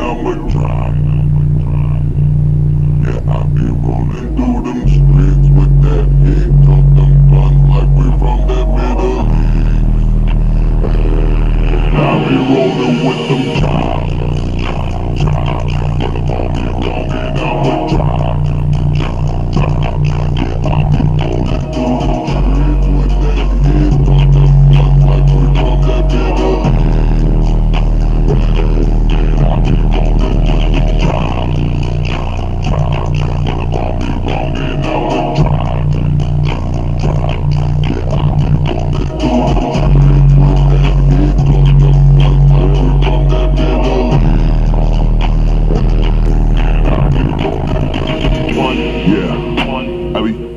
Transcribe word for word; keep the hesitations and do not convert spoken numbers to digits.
I'ma try. Yeah, I be rolling through them streets with that heat. Talk them guns like we from the Middle East. I be rolling with them chops. Put them on me wrong and I'ma try. Yeah, I be rolling through them streets with that heat. Talk them guns like we from the Middle East. I be rolling with them chops. Yeah, I be